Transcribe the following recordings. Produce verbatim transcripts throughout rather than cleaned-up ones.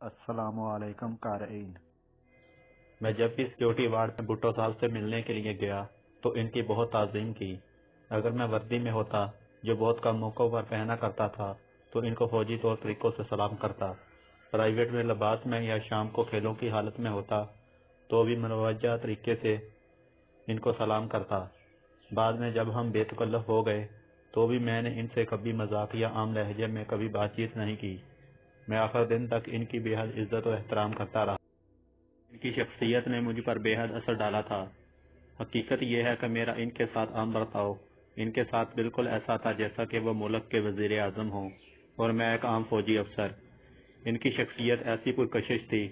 السلام علیکم قارئین۔ میں جب بھی سیکورٹی وارڈ میں بھٹو صاحب سے ملنے کے لیے گیا تو ان کی بہت تعظیم کی۔ اگر میں وردی میں ہوتا جو بہت کم موقعوں پر پہنا کرتا تھا تو ان کو فوجی طور طریقوں سے سلام کرتا۔ پرائیویٹ میں لباس میں یا شام کو کھیلوں کی حالت میں ہوتا تو بھی مروجہ طریقے سے ان کو سلام کرتا۔ بعد میں جب ہم بے تکلف ہو گئے تو بھی میں نے ان سے کبھی مذاق یا عام لہجے میں کبھی بات چیت نہیں کی۔ میں آخر دن تک ان کی بے حد عزت و احترام کرتا رہا۔ ان کی شخصیت نے مجھ پر بے حد اثر ڈالا تھا۔ حقیقت یہ ہے کہ میرا ان کے ساتھ عام برتاؤ ان کے ساتھ بالکل ایسا تھا جیسا کہ وہ ملک کے وزیر اعظم ہوں اور میں ایک عام فوجی افسر۔ ان کی شخصیت ایسی پرکشش تھی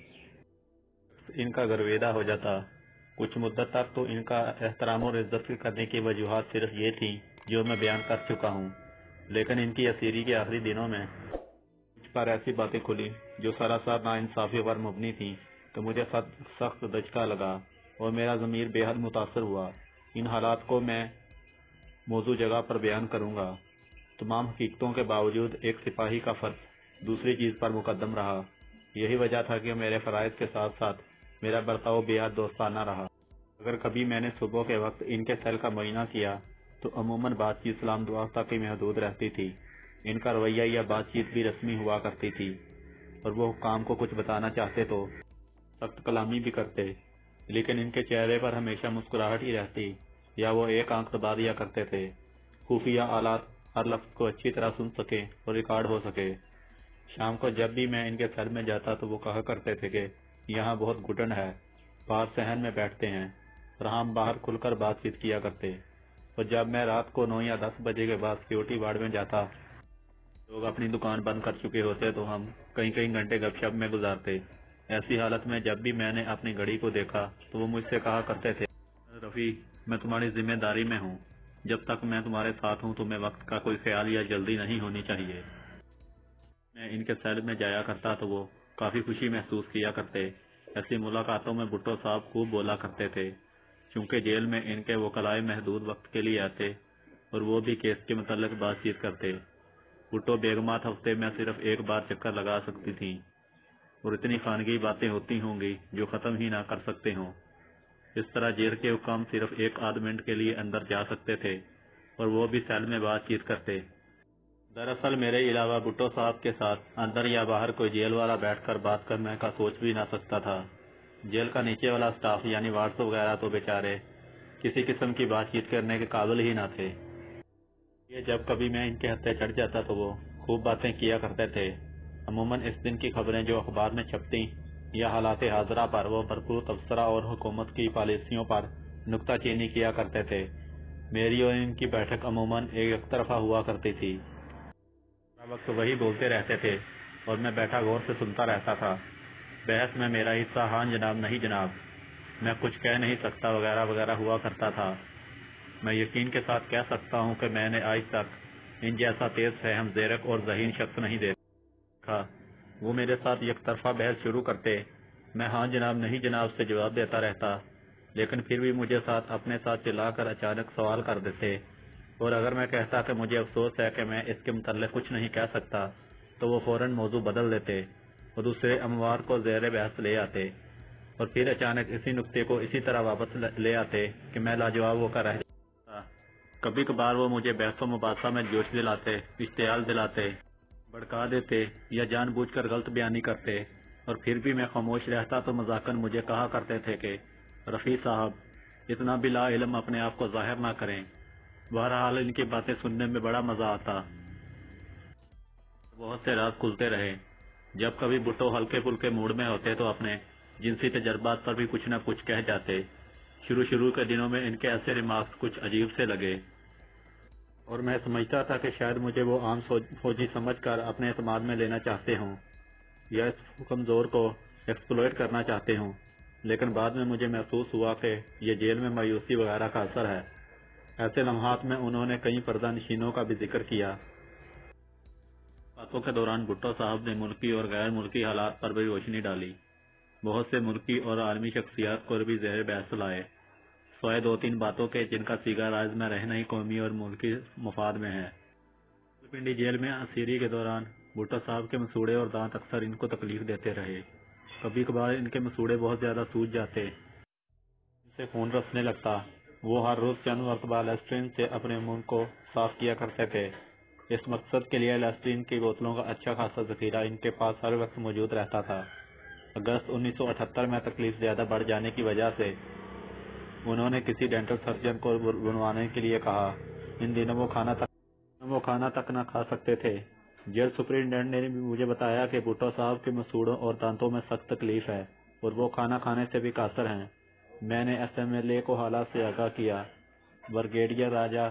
ان کا گرویدہ ہو جاتا۔ کچھ مدت تک تو ان کا احترام اور عزت کرنے کی وجوہات صرف یہ تھیں جو میں بیان کر چکا ہوں، لیکن ان کی اسیری کے آخری دنوں میں مجھ پر ایسی باتیں کھلی جو سراسر ناانصافی پر مبنی تھیں تو مجھے سخت دھچکا لگا اور میرا ضمیر بے حد متاثر ہوا۔ ان حالات کو میں موضوع جگہ پر بیان کروں گا۔ تمام حقیقتوں کے باوجود ایک سپاہی کا فرض دوسری چیز پر مقدم رہا۔ یہی وجہ تھا کہ میرے فرائض کے ساتھ ساتھ میرا برتاؤ بے حد دوستانہ رہا۔ اگر کبھی میں نے صبح کے وقت ان کے سیل کا معائنہ کیا تو عموماً بات چیت سلام دعا تک ہی محدود رہتی تھی۔ ان کا رویہ یا بات چیت بھی رسمی ہوا کرتی تھی اور وہ حکام کو کچھ بتانا چاہتے تو سخت کلامی بھی کرتے، لیکن ان کے چہرے پر ہمیشہ مسکراہٹ ہی رہتی یا وہ ایک آنکھ دبا دیا کرتے تھے۔ خفیہ آلات ہر لفظ کو اچھی طرح سن سکے اور ریکارڈ ہو سکے۔ شام کو جب بھی میں ان کے سیل میں جاتا تو وہ کہا کرتے تھے کہ یہاں بہت گھٹن ہے، باہر صحن میں بیٹھتے ہیں اور ہم باہر کھل کر بات چیت کیا کرتے۔ اور جب میں رات کو نو یا دس بجے کے بعد سیکورٹی وارڈ میں جاتا، لوگ اپنی دکان بند کر چکے ہوتے تو ہم کئی کئی گھنٹے گپ شپ میں گزارتے۔ ایسی حالت میں جب بھی میں نے اپنی گھڑی کو دیکھا تو وہ مجھ سے کہا کرتے تھے، رفیع میں تمہاری ذمہ داری میں ہوں، جب تک میں تمہارے ساتھ ہوں تمہیں وقت کا کوئی خیال یا جلدی نہیں ہونی چاہیے۔ میں ان کے سیل میں جایا کرتا تو وہ کافی خوشی محسوس کیا کرتے۔ ایسی ملاقاتوں میں بھٹو صاحب خوب بولا کرتے تھے، چونکہ جیل میں ان کے وکلائے محدود وقت کے لیے آتے اور وہ بھی کیس کے متعلق بات چیت کرتے۔ بھٹو بیگمات ہفتے میں صرف ایک بار چکر لگا سکتی تھیں اور اتنی خانگی باتیں ہوتی ہوں گی جو ختم ہی نہ کر سکتے ہوں۔ اس طرح جیل کے حکام صرف ایک آدھ منٹ کے لیے اندر جا سکتے تھے اور وہ بھی سیل میں بات چیت کرتے۔ دراصل میرے علاوہ بھٹو صاحب کے ساتھ اندر یا باہر کوئی جیل والا بیٹھ کر بات کرنے کا سوچ بھی نہ سکتا تھا۔ جیل کا نیچے والا سٹاف یعنی وارڈز وغیرہ تو بیچارے کسی قسم کی بات چیت کرنے کے قابل ہی نہ تھے۔ یہ جب کبھی میں ان کے ہتھے چڑھ جاتا تو وہ خوب باتیں کیا کرتے تھے۔ عموماً اس دن کی خبریں جو اخبار میں چھپتی یا حالات حاضرہ پر وہ بھرپور تبصرہ اور حکومت کی پالیسیوں پر نکتہ چینی کیا کرتے تھے۔ میری اور ان کی بیٹھک عموماً ایک طرفہ ہوا کرتی تھی۔ ہر وقت وہی بولتے رہتے تھے اور میں بیٹھا غور سے سنتا رہتا تھا۔ بحث میں میرا حصہ ہاں جناب نہیں جناب، میں کچھ کہہ نہیں سکتا وغیرہ وغیرہ ہوا کرتا تھا۔ میں یقین کے ساتھ کہہ سکتا ہوں کہ میں نے آج تک ان جیسا تیز فہم زیرک اور ذہین شخص نہیں دیکھا۔ وہ میرے ساتھ یک طرفہ بحث شروع کرتے، میں ہاں جناب نہیں جناب سے جواب دیتا رہتا، لیکن پھر بھی مجھے ساتھ اپنے ساتھ چلا کر اچانک سوال کر دیتے، اور اگر میں کہتا کہ مجھے افسوس ہے کہ میں اس کے متعلق کچھ نہیں کہہ سکتا تو وہ فوراً موضوع بدل دیتے اور دوسرے اموار کو زیر بحث لے آتے اور پھر اچانک اسی نکتے کو اسی طرح واپس لے آتے کہ میں لاجواب ہو کر رہ جاتا۔ کبھی کبھار وہ مجھے بحث و مباحثہ میں جوش دلاتے، اشتعال دلاتے، بھڑکا دیتے یا جان بوجھ کر غلط بیانی کرتے، اور پھر بھی میں خاموش رہتا تو مذاقاً مجھے کہا کرتے تھے کہ رفیع صاحب اتنا بھی لا علم اپنے آپ کو ظاہر نہ کریں۔ بہرحال ان کی باتیں سننے میں بڑا مزہ آتا۔ بہت سے راز کھلتے رہے۔ جب کبھی بھٹو ہلکے پھلکے موڈ میں ہوتے تو اپنے جنسی تجربات پر بھی کچھ نہ کچھ کہہ جاتے۔ شروع شروع کے دنوں میں ان کے ایسے ریمارکس کچھ عجیب سے لگے اور میں سمجھتا تھا کہ شاید مجھے وہ عام فوجی سمجھ کر اپنے اعتماد میں لینا چاہتے ہوں یا اس کمزور کو ایکسپلوئٹ کرنا چاہتے ہوں، لیکن بعد میں مجھے محسوس ہوا کہ یہ جیل میں مایوسی وغیرہ کا اثر ہے۔ ایسے لمحات میں انہوں نے کئی پردہ نشینوں کا بھی ذکر کیا۔ باتوں کے دوران بھٹو صاحب نے ملکی اور غیر ملکی حالات پر بھی روشنی ڈالی۔ بہت سے ملکی اور عالمی شخصیات کو بھی زیر بحث لائے، سوائے دو تین باتوں کے جن کا سیگا راز میں رہنا ہی قومی اور ملکی مفاد میں ہے۔ پنڈی جیل میں اسیری کے دوران بھٹو صاحب کے مسوڑے اور دانت اکثر ان کو تکلیف دیتے رہے۔ کبھی کبھار ان کے مسوڑے بہت زیادہ سوج جاتے، ان سے خون رسنے لگتا۔ وہ ہر روز چند مرتبہ لیسٹرین سے اپنے منہ کو صاف کیا کرتے تھے۔ اس مقصد کے لیے لیسٹرین کی بوتلوں کا اچھا خاصا ذخیرہ ان کے پاس ہر وقت موجود رہتا تھا۔ اگست انیس سو اٹھہتر میں تکلیف زیادہ بڑھ جانے کی وجہ سے انہوں نے کسی ڈینٹل سرجن کو بنوانے کے لیے کہا۔ ان دنوں وہ کھانا تک وہ کھانا تک نہ کھا سکتے تھے۔ جیل سپرنٹینڈنٹ نے مجھے بتایا کہ بھٹو صاحب کے مسوڑوں اور دانتوں میں سخت تکلیف ہے اور وہ کھانا کھانے سے بھی قاصر ہیں۔ میں نے ایس ایم ایل اے کو حالات سے آگاہ کیا۔ بریگیڈیئر راجہ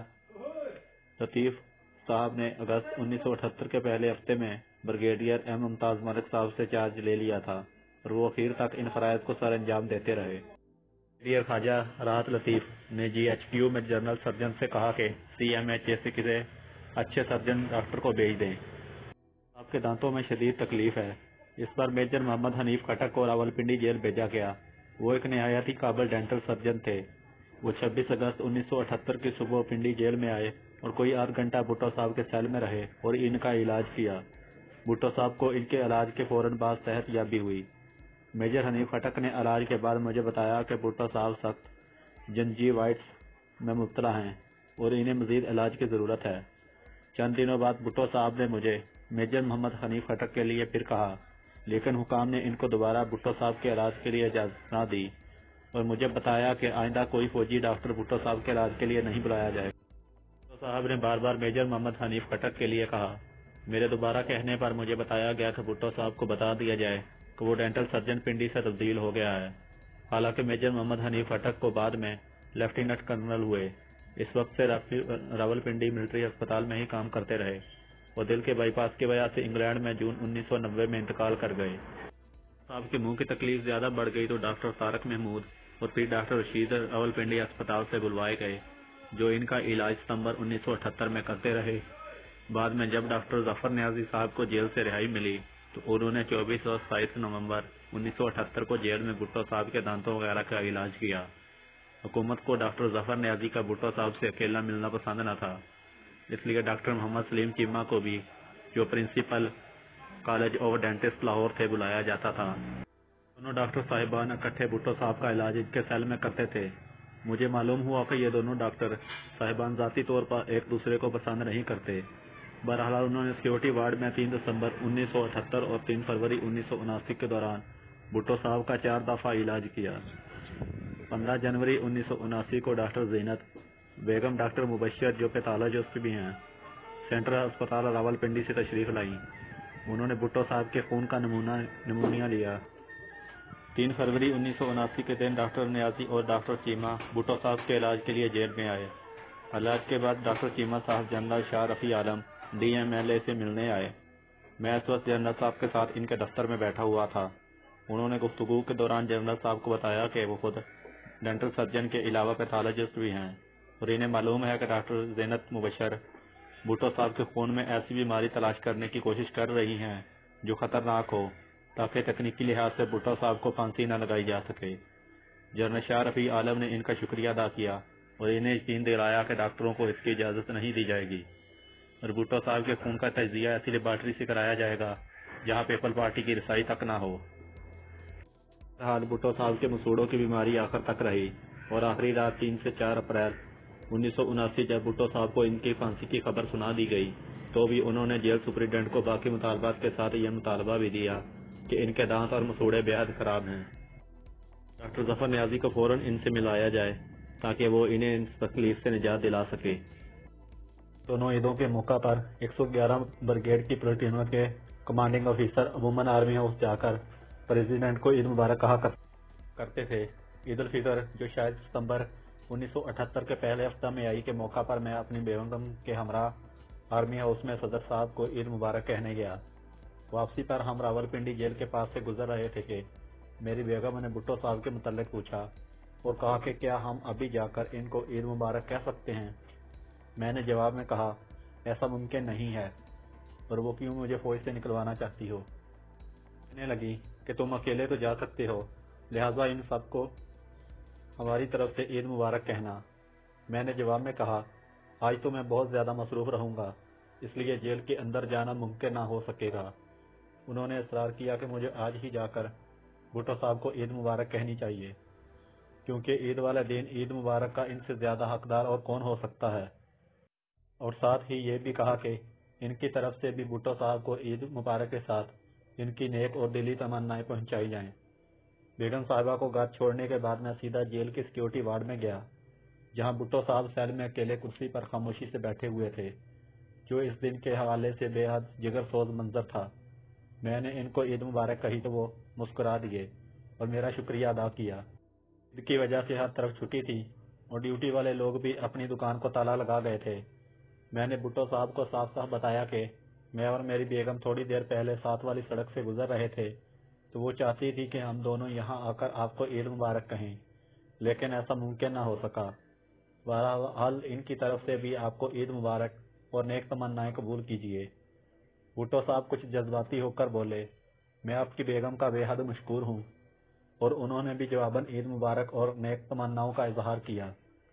لطیف صاحب نے اگست انیس سو اٹھہتر کے پہلے ہفتے میں بریگیڈیئر ایم ممتاز ملک صاحب سے چارج لے لیا تھا اور وہ اخیر تک ان فرائض کو سر انجام دیتے رہے۔ بریگیڈیئر خواجہ راحت لطیف نے جی ایچ کیو میں جنرل سرجن سے کہا کہ سی ایم ایچ اے سے کسی اچھے سرجن ڈاکٹر کو بھیج دیں۔ آپ کے دانتوں میں شدید تکلیف ہے۔ اس پر میجر محمد حنیف کھٹک کو راولپنڈی جیل بھیجا گیا۔ وہ ایک نہایت ہی قابل ڈینٹل سرجن تھے۔ وہ چھبیس اگست انیس سو اٹھہتر کی صبح پنڈی جیل میں آئے اور کوئی آدھ گھنٹہ بھٹو صاحب کے سیل میں رہے اور ان کا علاج کیا۔ بھٹو صاحب کو ان کے علاج کے فوراً بعد صحت یابی ہوئی۔ میجر حنیف کھٹک نے علاج کے بعد مجھے بتایا کہ بھٹو صاحب سخت جنجیوائٹس میں مبتلا ہیں اور انہیں مزید علاج کی ضرورت ہے۔ چند دنوں بعد بھٹو صاحب نے مجھے میجر محمد حنیف کھٹک کے لیے پھر کہا، لیکن حکام نے ان کو دوبارہ بھٹو صاحب کے علاج کے لیے اجازت نہ دی اور مجھے بتایا کہ آئندہ کوئی فوجی ڈاکٹر بھٹو صاحب کے علاج کے لیے نہیں بلایا جائے۔ بھٹو صاحب نے بار بار میجر محمد حنیف کھٹک کے لیے کہا۔ میرے دوبارہ کہنے پر مجھے بتایا گیا کہ بھٹو صاحب کو بتا دیا جائے کہ وہ ڈینٹل سرجن پنڈی سے تبدیل ہو گیا ہے۔ حالانکہ میجر محمد حنیف کھٹک کو بعد میں لیفٹیننٹ کرنل ہوئے۔ اس وقت سے راولپنڈی ملٹری ہسپتال میں ہی کام کرتے رہے اور دل کے بائی پاس کی وجہ سے انگلینڈ میں جون انیس سو نوے میں انتقال کر گئے۔ صاحب کے منہ کی تکلیف زیادہ بڑھ گئی تو ڈاکٹر طارق محمود اور پھر ڈاکٹر رشید راولپنڈی ہسپتال سے بلوائے گئے، جو ان کا علاج ستمبر انیس سو اٹھہتر میں کرتے رہے۔ بعد میں جب ڈاکٹر ظفر نیازی صاحب کو جیل سے رہائی ملی تو انہوں نے چوبیس اور ستائیس نومبر انیس سو اٹھہتر کو جیل میں بھٹو صاحب کے دانتوں وغیرہ کا علاج کیا۔ حکومت کو ڈاکٹر ظفر نیازی کا بھٹو صاحب سے اکیلا ملنا پسند نہ تھا، اس لیے ڈاکٹر محمد سلیم چیمہ کو بھی، جو principal college of dentist Lahore تھے، بلایا جاتا تھا۔ دونوں ڈاکٹر صاحبان اکٹھے بھٹو صاحب کا علاج ان کے سیل میں کرتے تھے۔ مجھے معلوم ہوا کہ یہ دونوں ڈاکٹر صاحبان ذاتی طور پر ایک دوسرے کو پسند نہیں کرتے۔ بہرحال انہوں نے سیکورٹی وارڈ میں تین دسمبر انیس سو اٹھہتر اور تین فروری انیس سو اناسی کے دوران بھٹو صاحب کا چار دفعہ علاج کیا۔ پندرہ جنوری انیس سو اناسی کو ڈاکٹر زینت بیگم ڈاکٹر مبشر، جو پیتھالوجسٹ بھی ہیں، سینٹرل ہسپتال راولپنڈی سے تشریف لائیں۔ انہوں نے بھٹو صاحب کے خون کا نمونہ نمونیا لیا۔ تین فروری انیس سو اناسی کے دن ڈاکٹر نیازی اور ڈاکٹر چیمہ بھٹو صاحب کے علاج کے لیے جیل میں آئے۔ علاج کے بعد ڈاکٹر چیمہ صاحب general Shah Rafi Alam D M L A سے ملنے آئے۔ میں اس وقت جنرل صاحب کے ساتھ ان کے دفتر میں بیٹھا ہوا تھا۔ انہوں نے گفتگو کے دوران جنرل صاحب کو بتایا کہ وہ خود ڈینٹل سرجن کے علاوہ پیتھالوجسٹ بھی ہیں اور انہیں معلوم ہے کہ ڈاکٹر زینت مبشر بھٹو صاحب کے خون میں ایسی بیماری تلاش کرنے کی کوشش کر رہی ہیں جو خطرناک ہو، تاکہ تکنیکی لحاظ سے بھٹو صاحب کو پھانسی نہ لگائی جا سکے۔ جنرل شاہ رفیع عالم نے ان کا شکریہ ادا کیا اور انہیں یقین دلایا کہ ڈاکٹروں کو اس کی اجازت نہیں دی جائے گی اور بھٹو صاحب کے خون کا تجزیہ ایسی لیبارٹری سے کرایا جائے گا جہاں پیپل پارٹی کی رسائی تک نہ ہو۔ حال بھٹو صاحب کے مسوڑوں کی بیماری آخر تک رہی اور آخری رات تین سے چار اپریل انیس سو اناسی جب بھٹو صاحب کو ان کی پھانسی کی خبر سنا دی گئی تو بھی انہوں نے جیل سپرنٹینڈنٹ کو باقی مطالبات کے ساتھ یہ مطالبہ بھی دیا کہ ان کے دانت اور مسوڑے بے حد خراب ہیں۔ ڈاکٹر ظفر نیازی کو فوراً ان سے ملایا جائے تاکہ وہ انہیں اس تکلیف سے نجات دلا سکے۔ دونوں عیدوں کے موقع پر ایک سو گیارہ بریگیڈ کی پلاٹونوں کے کمانڈنگ آفیسر عموماً آرمی ہاؤس جا کر پریزیڈنٹ کو عید مبارک کہا کرتے تھے۔ عید الفطر، جو شاید ستمبر انیس سو اٹھہتر کے پہلے ہفتہ میں آئی، کے موقع پر میں اپنی بیگم کے ہمراہ آرمی ہاؤس میں صدر صاحب کو عید مبارک کہنے گیا۔ واپسی پر ہم راولپنڈی جیل کے پاس سے گزر رہے تھے کہ میری بیگم نے بھٹو صاحب کے متعلق پوچھا اور کہا کہ کیا ہم ابھی جا کر ان کو عید مبارک کہہ سکتے ہیں؟ میں نے جواب میں کہا ایسا ممکن نہیں ہے، اور وہ کیوں مجھے فوج سے نکلوانا چاہتی ہو؟ کہنے لگی کہ تم اکیلے تو جا سکتے ہو، لہٰذا ان سب کو ہماری طرف سے عید مبارک کہنا۔ میں نے جواب میں کہا آج تو میں بہت زیادہ مصروف رہوں گا، اس لیے جیل کے اندر جانا ممکن نہ ہو سکے گا۔ انہوں نے اصرار کیا کہ مجھے آج ہی جا کر بھٹو صاحب کو عید مبارک کہنی چاہیے، کیونکہ عید والے دن عید مبارک کا ان سے زیادہ حقدار اور کون ہو سکتا ہے، اور ساتھ ہی یہ بھی کہا کہ ان کی طرف سے بھی بھٹو صاحب کو عید مبارک کے ساتھ ان کی نیک اور دلی تمنائیں پہنچائی جائیں۔ بیگم صاحبہ کو گھر چھوڑنے کے بعد میں سیدھا جیل کے سیکیورٹی وارڈ میں گیا، جہاں بھٹو صاحب سیل میں اکیلے کرسی پر خاموشی سے بیٹھے ہوئے تھے، جو اس دن کے حوالے سے بے حد جگر سوز منظر تھا۔ میں نے ان کو عید مبارک کہی تو وہ مسکرا دیے اور میرا شکریہ ادا کیا۔ عید کی وجہ سے ہر طرف چھٹی تھی اور ڈیوٹی والے لوگ بھی اپنی دکان کو تالا لگا گئے تھے۔ میں نے بھٹو صاحب کو صاف صاف بتایا کہ میں اور میری بیگم تھوڑی دیر پہلے ساتھ والی سڑک سے گزر رہے تھے تو وہ چاہتی تھی کہ ہم دونوں یہاں آ کر آپ کو عید مبارک کہیں، لیکن ایسا ممکن نہ ہو سکا۔ بہرحال ان کی طرف سے بھی آپ کو عید مبارک اور نیک تمنائیں قبول کیجیے۔ بھٹو صاحب کچھ جذباتی ہو کر بولے، میں آپ کی بیگم کا بے حد مشکور ہوں، اور انہوں نے بھی جواباً عید مبارک اور نیک تمناؤں کا اظہار کیا۔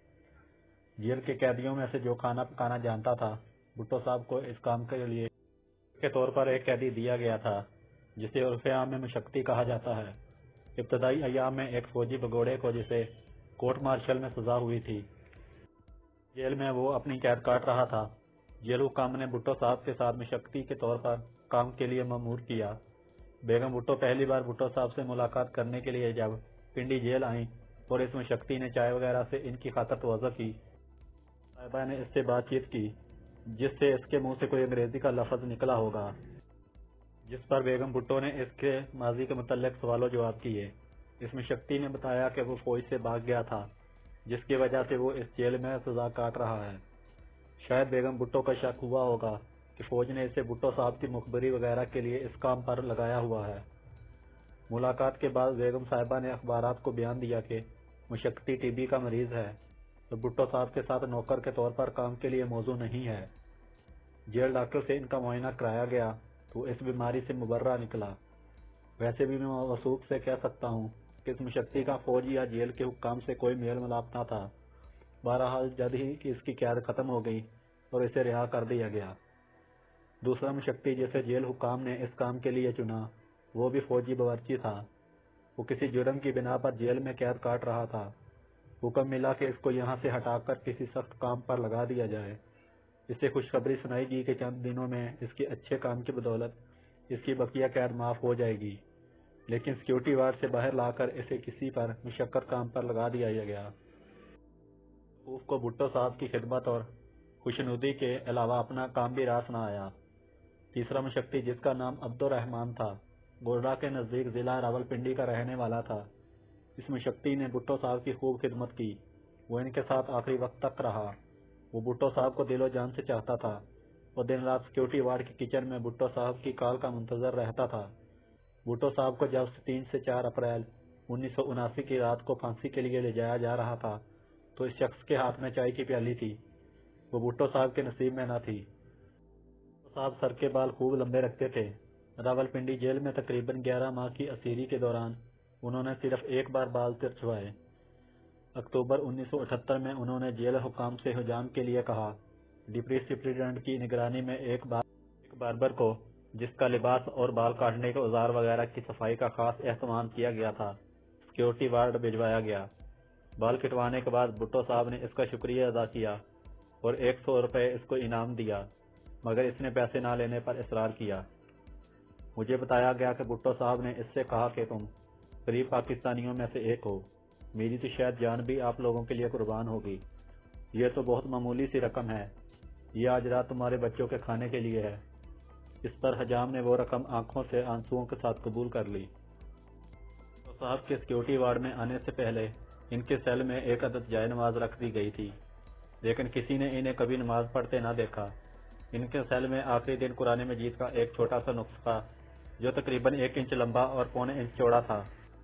جیل کے قیدیوں میں سے جو کھانا پکانا جانتا تھا، بھٹو صاحب کو اس کام کے لیے کے طور پر ایک قیدی دیا گیا تھا، جسے عرف عام میں مشقتی کہا جاتا ہے۔ ابتدائی ایام میں ایک فوجی بگوڑے کو جسے کورٹ مارشل میں سزا ہوئی تھی، جیل میں وہ اپنی قید کاٹ رہا تھا۔ جیل حکام نے بھٹو صاحب کے ساتھ مشقتی کے طور پر کام کے لیے مأمور کیا۔ بیگم بھٹو پہلی بار بھٹو صاحب سے ملاقات کرنے کے لیے جب پنڈی جیل آئیں اور اس مشقتی نے چائے وغیرہ سے ان کی خاطر تواضع کی، صاحبہ نے اس سے بات چیت کی جس سے اس کے منہ سے کوئی انگریزی کا لفظ نکلا ہوگا، جس پر بیگم بھٹو نے اس کے ماضی کے متعلق سوال و جواب کیے۔ اس مشقتی نے بتایا کہ وہ فوج سے بھاگ گیا تھا، جس کی وجہ سے وہ اس جیل میں سزا کاٹ رہا ہے۔ شاید بیگم بھٹو کا شک ہوا ہوگا کہ فوج نے اسے بھٹو صاحب کی مخبری وغیرہ کے لیے اس کام پر لگایا ہوا ہے۔ ملاقات کے بعد بیگم صاحبہ نے اخبارات کو بیان دیا کہ مشقتی ٹی بی کا مریض ہے تو بھٹو صاحب کے ساتھ نوکر کے طور پر کام کے لیے موزوں نہیں ہے۔ جیل ڈاکٹر سے ان کا معائنہ کرایا گیا تو اس بیماری سے مبرہ نکلا۔ ویسے بھی میں موثوق سے کہہ سکتا ہوں کہ اس مشقتی کا فوج یا جیل کے حکام سے کوئی میل ملاپ نہ تھا۔ بہرحال جلد ہی اس کی قید ختم ہو گئی اور اسے رہا کر دیا گیا۔ دوسرا مشقتی جسے جیل حکام نے اس کام کے لیے چنا، وہ بھی فوجی باورچی تھا۔ وہ کسی جرم کی بنا پر جیل میں قید کاٹ رہا تھا۔ حکم ملا کہ اس کو یہاں سے ہٹا کر کسی سخت کام پر لگا دیا جائے۔ اسے خوشخبری سنائی گئی کہ چند دنوں میں اس کے اچھے کام کی بدولت اس کی بقیہ قید معاف ہو جائے گی، لیکن سیکیورٹی وارڈ سے باہر لا کر اسے کسی پر مشقت کام پر لگا دیا گیا۔ اس کو بھٹو صاحب کی خدمت اور خوشنودی کے علاوہ اپنا کام بھی راس نہ آیا۔ تیسرا مشقتی جس کا نام عبد الرحمان تھا، گوڈا کے نزدیک ضلع راولپنڈی کا رہنے والا تھا۔ اس مشقتی نے بھٹو صاحب کی خوب خدمت کی۔ وہ ان کے ساتھ آخری وقت تک رہا۔ وہ بھٹو صاحب کو دل و جان سے چاہتا تھا اور دن رات سیکیورٹی وارڈ کے کچن میں بھٹو صاحب کی کال کا منتظر رہتا تھا۔ بھٹو صاحب کو جب تین سے چار اپریل انیس سو اناسی کی رات کو پھانسی کے لیے لے جایا جا رہا تھا تو اس شخص کے ہاتھ میں چائے کی پیالی تھی۔ وہ بھٹو صاحب کے نصیب میں نہ تھی۔ بھٹو صاحب سر کے بال خوب لمبے رکھتے تھے۔ راولپنڈی جیل میں تقریباً گیارہ ماہ کی اسیری کے دوران انہوں نے صرف ایک بار بال ترچھوائے۔ اکتوبر انیس سو اٹھتر میں انہوں نے جیل حکام سے حجام کے لیے کہا۔ ڈپٹی سپرنٹنڈنٹ کی نگرانی میں ایک بار ایک باربر کو، جس کا لباس اور بال کاٹنے کے اوزار وغیرہ کی صفائی کا خاص اہتمام کیا گیا تھا، سیکیورٹی وارڈ بھجوایا گیا۔ بال کٹوانے کے بعد بھٹو صاحب نے اس کا شکریہ ادا کیا اور ایک سو روپے اس کو انعام دیا، مگر اس نے پیسے نہ لینے پر اصرار کیا۔ مجھے بتایا گیا کہ بھٹو صاحب نے اس سے کہا کہ تم غریب پاکستانیوں میں سے ایک ہو، میری تو شاید جان بھی آپ لوگوں کے لیے قربان ہوگی۔ یہ تو بہت معمولی سی رقم ہے، یہ آج رات تمہارے بچوں کے کھانے کے لیے ہے۔ اس پر حجام نے وہ رقم آنکھوں سے آنسوؤں کے ساتھ قبول کر لی۔ بھٹو صاحب کے سیکیورٹی وارڈ میں آنے سے پہلے ان کے سیل میں ایک عدد جائے نماز رکھ دی گئی تھی، لیکن کسی نے انہیں کبھی نماز پڑھتے نہ دیکھا۔ ان کے سیل میں آخری دن قرآن مجید کا ایک چھوٹا سا نسخہ جو تقریباً ایک انچ لمبا اور پونے انچ چوڑا تھا،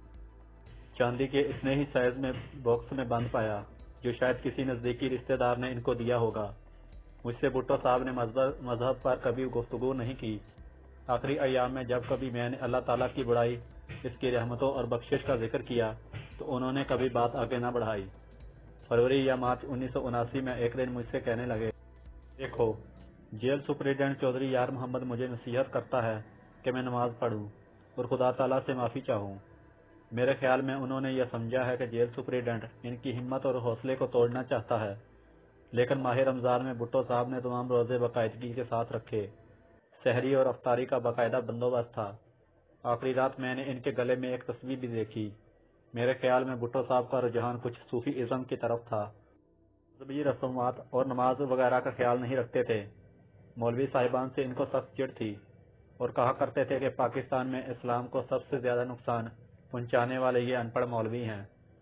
چاندی کے اتنے ہی سائز میں باکس میں بند پایا، جو شاید کسی نزدیکی رشتہ دار نے ان کو دیا ہوگا۔ مجھ سے بھٹو صاحب نے مذہب پر کبھی گفتگو نہیں کی۔ آخری ایام میں جب کبھی میں نے اللہ تعالیٰ کی بڑائی، اس کی رحمتوں اور بخشش کا ذکر کیا تو انہوں نے کبھی بات آگے نہ بڑھائی۔ فروری یا مارچ انیس سو اناسی میں ایک دن مجھ سے کہنے لگے، دیکھو जेल सुपरिटेंडेंट चौधरी यार मोहम्मद मुझे नसीहत करता है कि मैं नमाज पढ़ूं और खुदा ताला से माफ़ी चाहूं। मेरे ख्याल में उन्होंने यह समझा है कि जेल सुपरिटेंडेंट इनकी हिम्मत और हौसले को तोड़ना चाहता है, लेकिन माह रमज़ान में भुट्टो साहब ने तमाम रोज़े बाकायदगी के साथ रखे। सहरी और अफ्तारी का बाकायदा बंदोबस्त था। आखिरी रात मैंने इनके गले में एक तस्वीर भी देखी। मेरे ख्याल में भुट्टो साहब का रुझान कुछ सूफी इज़्म की तरफ था। मज़हबी रस्मात और नमाज वगैरह का ख्याल नहीं रखते थे। मौलवी साहिबान से इनको सख्त चिढ़ थी और कहा करते थे कि पाकिस्तान में इस्लाम को सबसे ज़्यादा नुकसान पहुंचाने वाले ये अनपढ़ मौलवी हैं।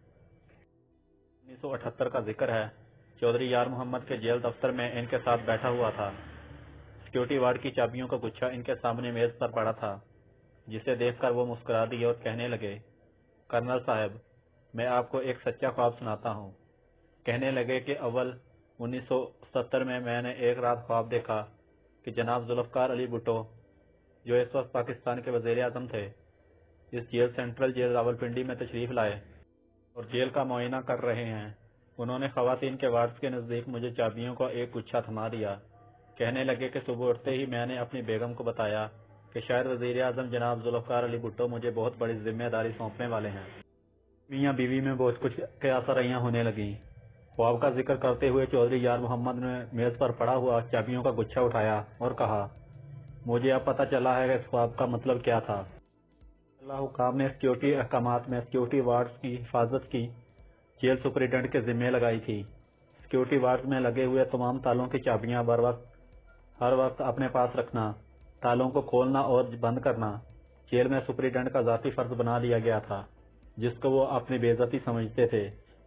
उन्नीस सौ अठहत्तर का जिक्र है। चौधरी यार मोहम्मद के जेल दफ्तर में इनके साथ बैठा हुआ था। सिक्योरिटी वार्ड की चाबियों का गुच्छा इनके सामने मेज पर पड़ा था, जिसे देखकर वो मुस्कुरा दिए और कहने लगे, कर्नल साहब, मैं आपको एक सच्चा ख्वाब सुनाता हूँ। कहने लगे कि अव्वल उन्नीस सौ सत्तर में मैंने एक रात ख्वाब देखा कि जनाब जुल्फ़िकार अली भुट्टो, जो इस वक्त पाकिस्तान के वज़ीर आज़म थे, इस जेल सेंट्रल जेल रावलपिंडी में तशरीफ लाए और जेल का मुआयना कर रहे हैं। उन्होंने ख़वातीन के वार्ड्स के नज़दीक मुझे चाबियों का एक गुच्छा थमा दिया। कहने लगे कि सुबह उठते ही मैंने अपनी बेगम को बताया कि शायद वज़ीर आज़म जनाब जुल्फ़िकार अली भुट्टो मुझे बहुत बड़ी जिम्मेदारी सौंपने वाले हैं। मियाँ बीवी में बहुत कुछ क़यासरैयाँ होने लगीं। ख्वाब का जिक्र करते हुए चौधरी यार मोहम्मद ने मेज़ पर पड़ा हुआ चाबियों का गुच्छा उठाया और कहा, मुझे अब पता चला है कि इस ख्वाब का मतलब क्या था। अल्लाह हुकाम ने सिक्योरिटी अहकामात में सिक्योरिटी वार्ड्स की हिफाजत की जेल सुपरिटेंडेंट के जिम्मे लगाई थी। सिक्योरिटी वार्ड्स में लगे हुए तमाम तालों की चाबियां बर वक्त हर वक्त अपने पास रखना, तालों को खोलना और बंद करना जेल में सुपरिटेंडेंट का ज़ाती फर्ज बना लिया गया था, जिसको वो अपनी बेइज्जती समझते थे।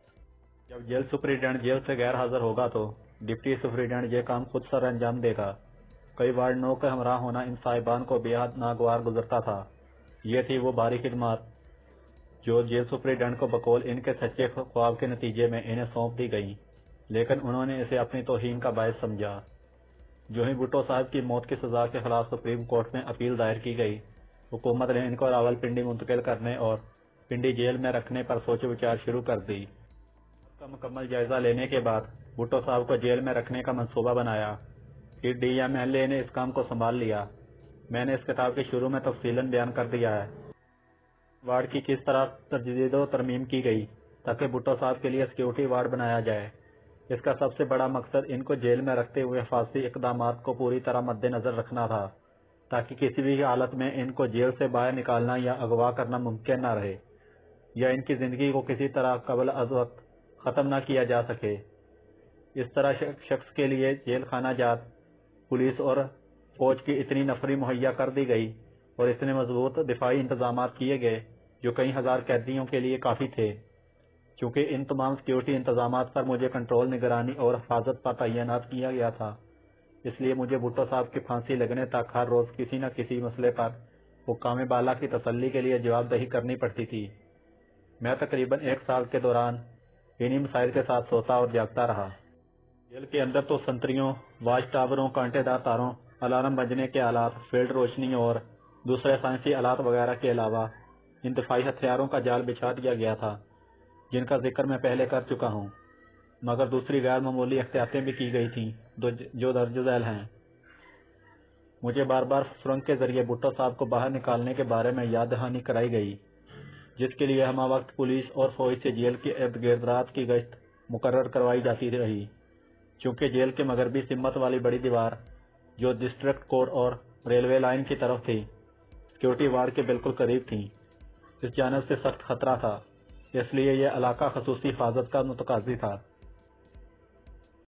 जब जेल सुपरिटेंडेंट जेल से गैर हाजिर होगा तो डिप्टी सुपरिटेंडेंट ये काम खुद सर अंजाम देगा। कई वार्ड नौ के हमरा होना इन साहिबान को बेहद नागवार गुजरता था। ये थी वो भारी खिदमत जो जेल सुपरिटेंडेंट को बकौल इनके सच्चे ख्वाब के नतीजे में इन्हें सौंप दी गई, लेकिन उन्होंने इसे अपनी तौहीन का बायस समझा। जो ही भुट्टो साहब की मौत की सजा के खिलाफ सुप्रीम कोर्ट में अपील दायर की गई, हुकूमत ने इनको रावलपिंडी मुंतकिल करने और पिंडी जेल में रखने पर सोच विचार शुरू कर दी। उसका मुकम्मल जायजा लेने के बाद भुट्टो साहब को जेल में रखने का मंसूबा बनाया। फिर डी एम एल ए ने इस काम को संभाल लिया। मैंने इस किताब के शुरू में तफसीलन बयान कर दिया है वार्ड की किस तरह तजदीद व तरमीम की गई ताकि भुट्टो साहब के लिए सिक्योरिटी वार्ड बनाया जाए। इसका सबसे बड़ा मकसद इनको जेल में रखते हुए हिफाजती इकदाम को पूरी तरह मद्देनजर रखना था, ताकि किसी भी हालत में इनको जेल से बाहर निकालना या अगवा करना मुमकिन न रहे, या इनकी जिंदगी को किसी तरह कबल अज वक्त खत्म न किया जा सके। इस तरह शख्स के लिए जेल खाना जात पुलिस और फौज की इतनी नफरी मुहैया कर दी गई और इतने मजबूत दिफाई इंतजाम किए गए जो कई हजार कैदियों के लिए काफी थे। चूंकि इन तमाम सिक्योरिटी इंतजाम पर मुझे कंट्रोल, निगरानी और हिफाजत पर तैनात किया गया था, इसलिए मुझे भुट्टो साहब की फांसी लगने तक हर रोज किसी न किसी मसले पर हुक्काम बाला की तसल्ली के लिए जवाबदेही करनी पड़ती थी। मैं तकरीबन एक साल के दौरान इन्हीं मसाइल के साथ सोता और जागता रहा। जेल के अंदर तो संतरियों, वाच टावरों, कांटेदार तारों, अलार्म बजने के आलात, फील्ड रोशनी और दूसरे साइंसी आलात वगैरह के अलावा इन दिफाई हथियारों का जाल बिछा दिया गया था, जिनका जिक्र मैं पहले कर चुका हूँ, मगर दूसरी गैर मामूली एहतियातें भी की गई थीं जो दर्ज झैल हैं। मुझे बार बार सुरंग के जरिए भुट्टो साहब को बाहर निकालने के बारे में याद दहानी कराई गई, जिसके लिए हम वक्त पुलिस और फौज से जेल के इर्द गिर्द रात की गश्त मुकर्रर करवाई जाती रही। चूंकि जेल के मगरबी सिमत वाली बड़ी दीवार जो डिस्ट्रिक्ट कोर्ट और रेलवे लाइन की तरफ थी, सिक्योरिटी वार्ड के बिल्कुल करीब थी, इस जानब से सख्त खतरा था, इसलिए यह इलाका खसूसी हिफाजत का मुतकाजी था।